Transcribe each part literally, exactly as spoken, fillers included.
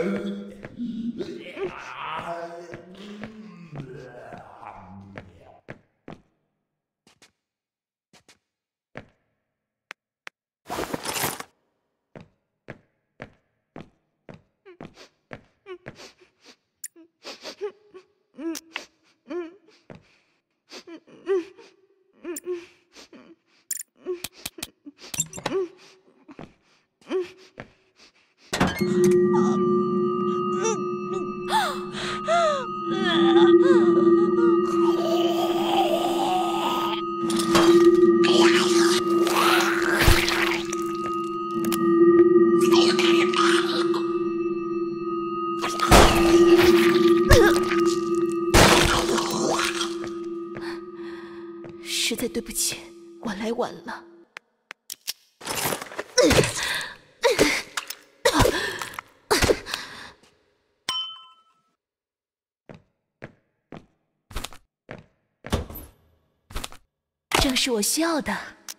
实在对不起，我来晚了。正是我需要的。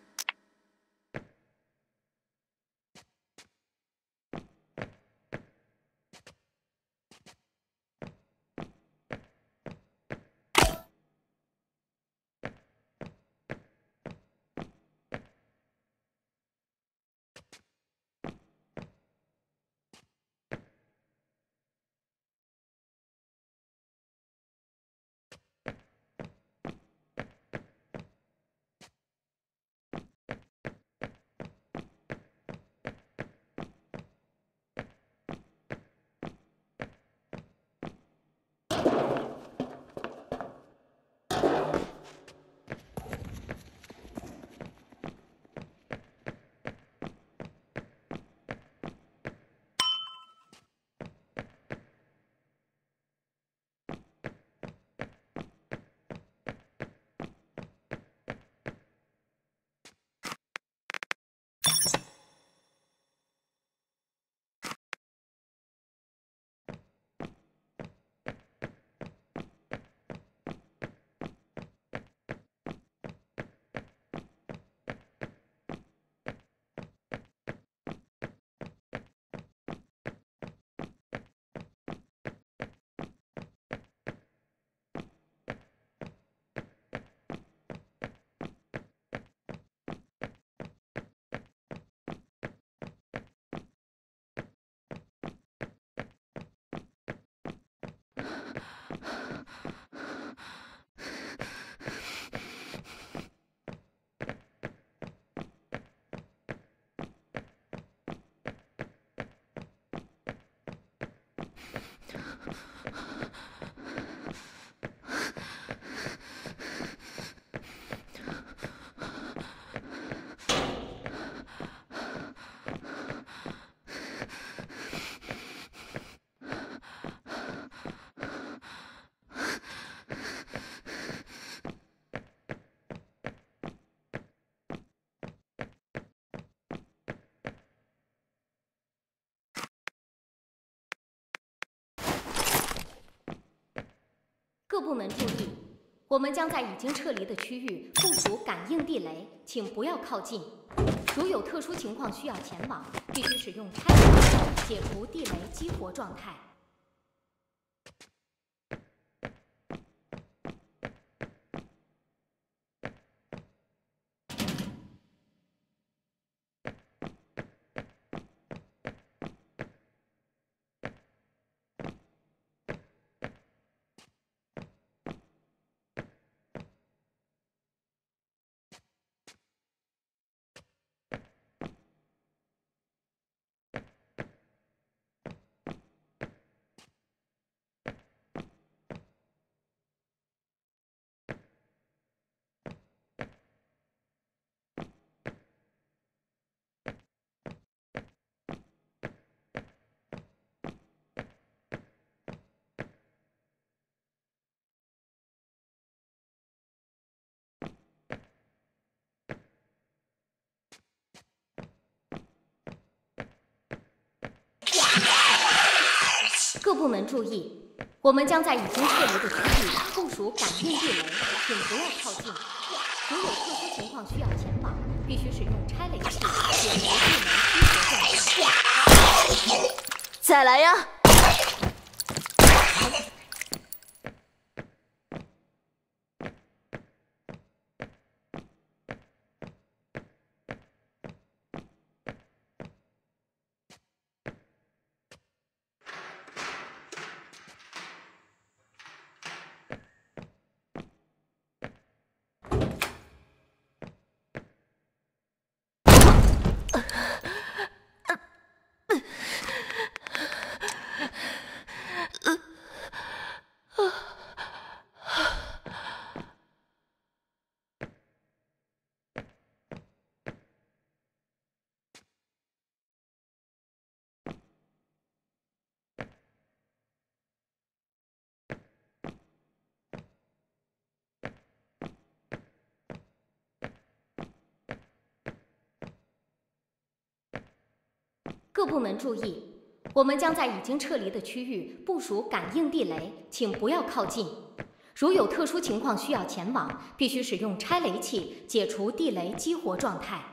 各部门注意，我们将在已经撤离的区域部署感应地雷，请不要靠近。如有特殊情况需要前往，必须使用拆解方式解除地雷激活状态。 各部门注意，我们将在已经撤离的区域部署感应地雷，请不要靠近。如有特殊情况需要前往，必须使用拆雷器解除地雷激活状态。 再来呀！ 各部门注意，我们将在已经撤离的区域部署感应地雷，请不要靠近。如有特殊情况需要前往，必须使用拆雷器解除地雷激活状态。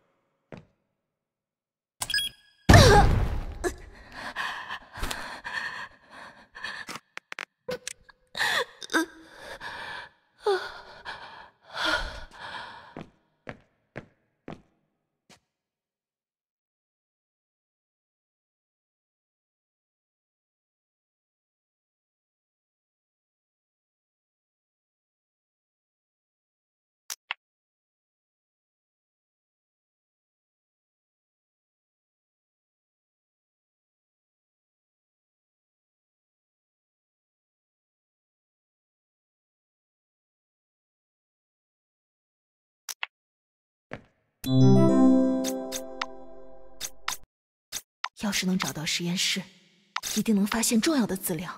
要是能找到实验室，一定能发现重要的资料。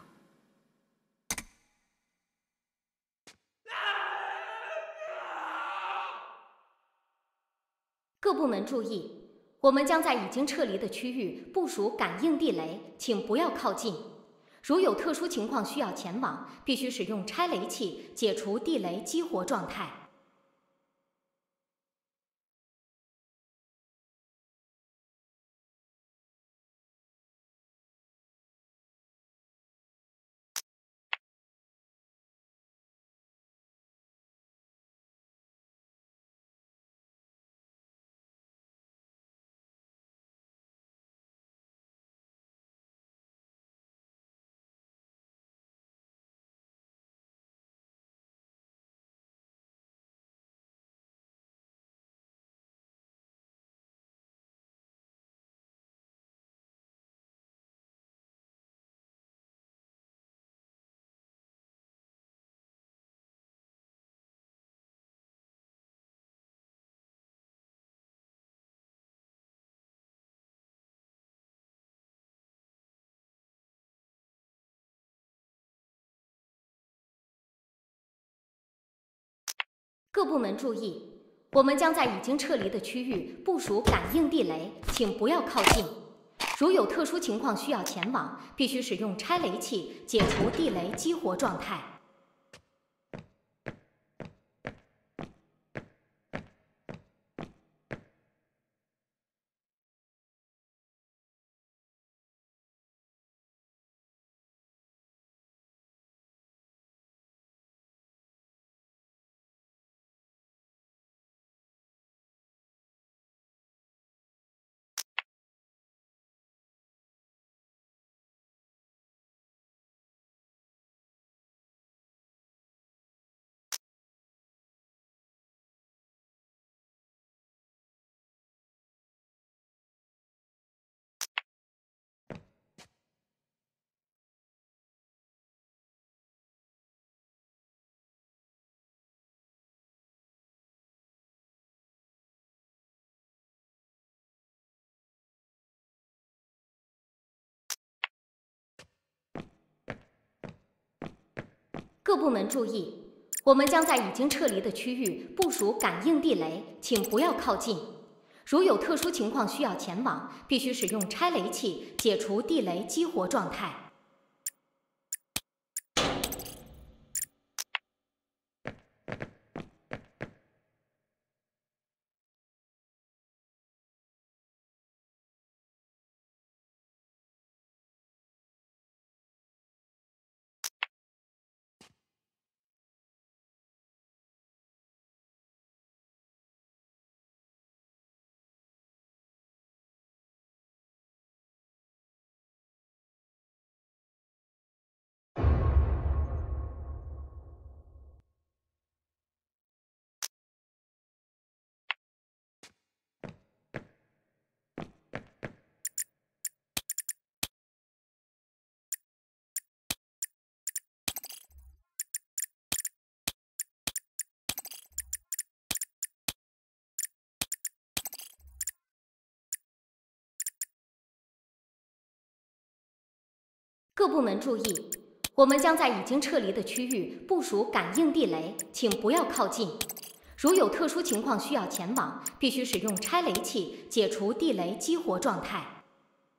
各部门注意，我们将在已经撤离的区域部署感应地雷，请不要靠近。如有特殊情况需要前往，必须使用拆雷器解除地雷激活状态。 各部门注意，我们将在已经撤离的区域部署感应地雷，请不要靠近。如有特殊情况需要前往，必须使用拆雷器解除地雷激活状态。 各部门注意，我们将在已经撤离的区域部署感应地雷，请不要靠近。如有特殊情况需要前往，必须使用拆雷器解除地雷激活状态。 各部门注意，我们将在已经撤离的区域部署感应地雷，请不要靠近。如有特殊情况需要前往，必须使用拆雷器解除地雷激活状态。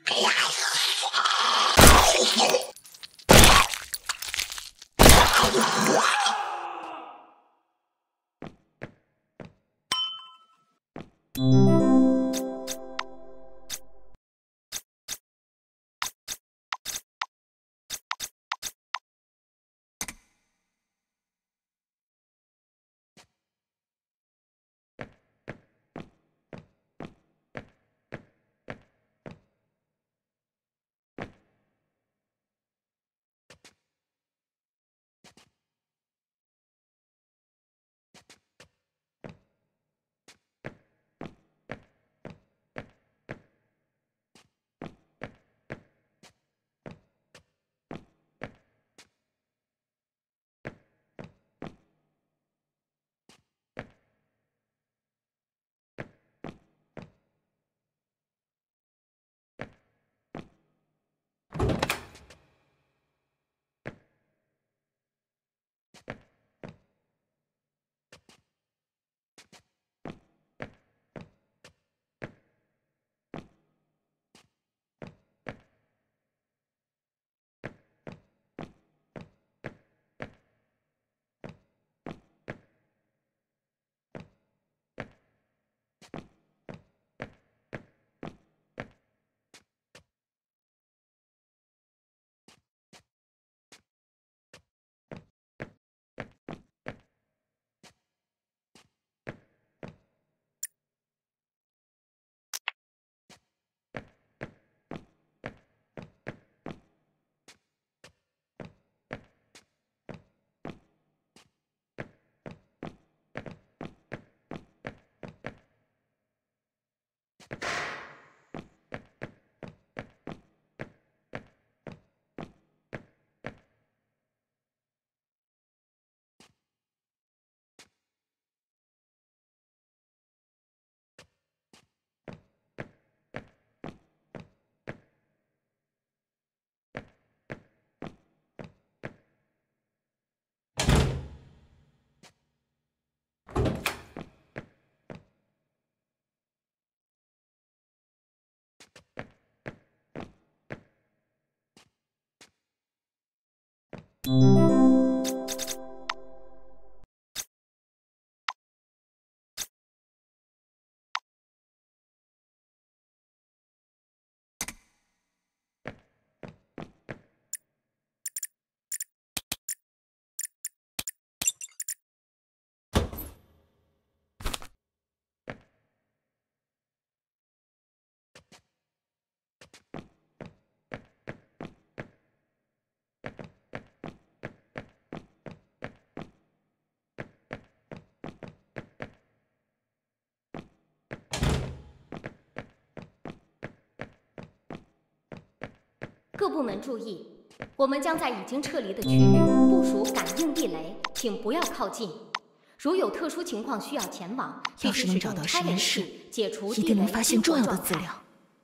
各部门注意，我们将在已经撤离的区域部署感应地雷，请不要靠近。如有特殊情况需要前往，必须使用拆雷器解除地雷激活状态。 一定能发现重要的资料。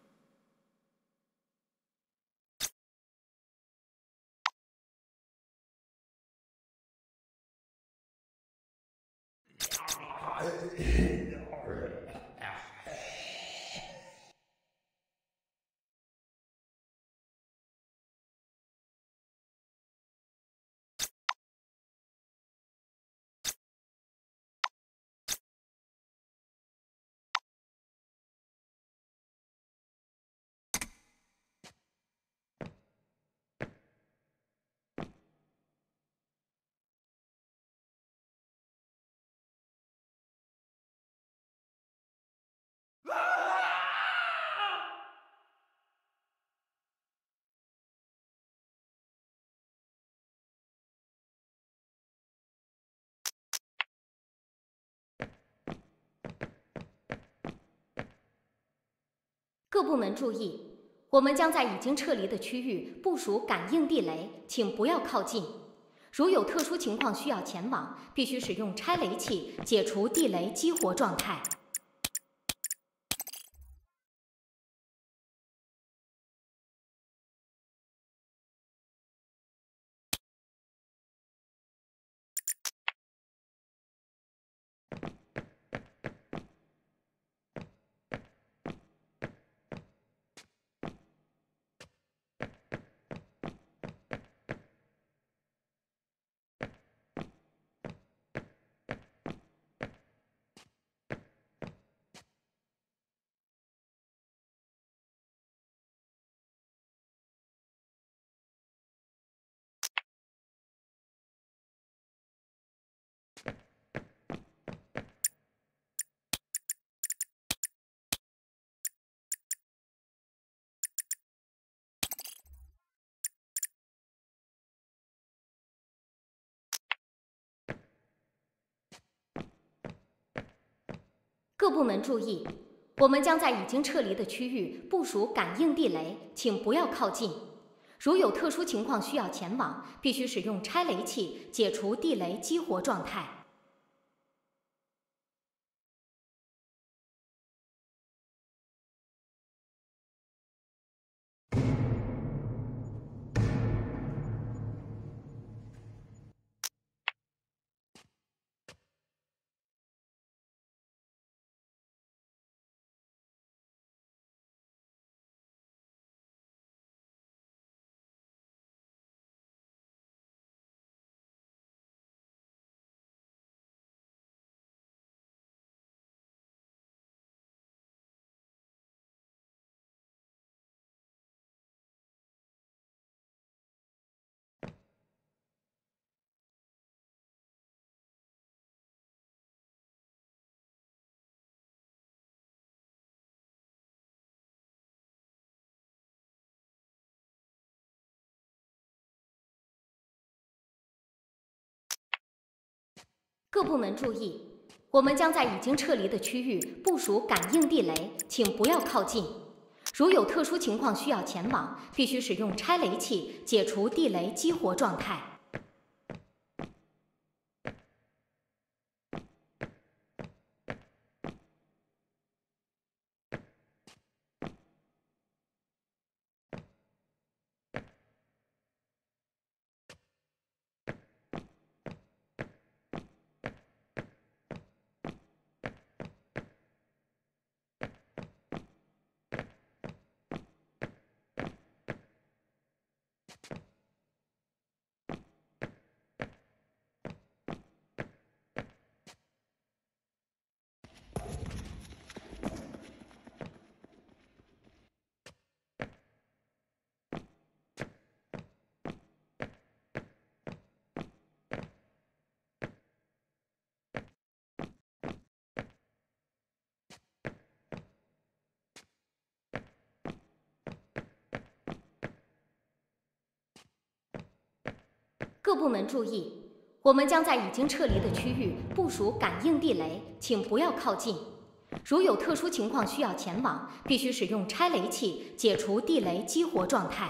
各部门注意，我们将在已经撤离的区域部署感应地雷，请不要靠近。如有特殊情况需要前往，必须使用拆雷器解除地雷激活状态。 各部门注意，我们将在已经撤离的区域部署感应地雷，请不要靠近。如有特殊情况需要前往，必须使用拆雷器解除地雷激活状态。 各部门注意，我们将在已经撤离的区域部署感应地雷，请不要靠近。如有特殊情况需要前往，必须使用拆雷器解除地雷激活状态。 各部门注意，我们将在已经撤离的区域部署感应地雷，请不要靠近。如有特殊情况需要前往，必须使用拆雷器解除地雷激活状态。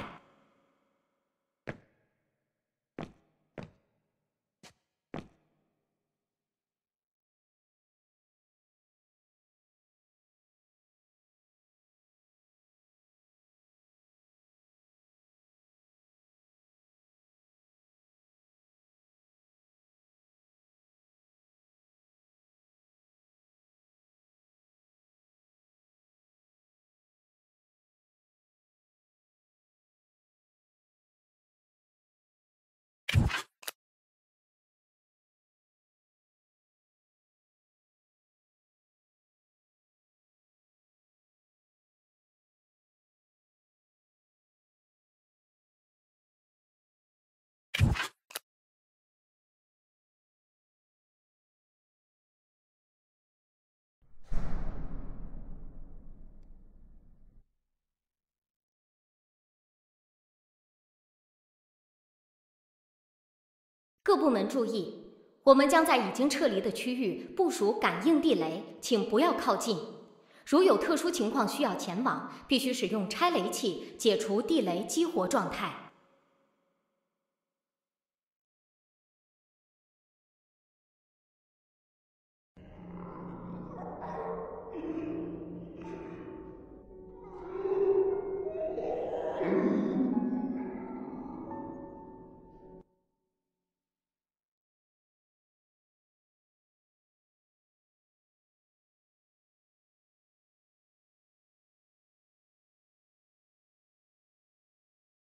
各部门注意，我们将在已经撤离的区域部署感应地雷，请不要靠近。如有特殊情况需要前往，必须使用拆雷器解除地雷激活状态。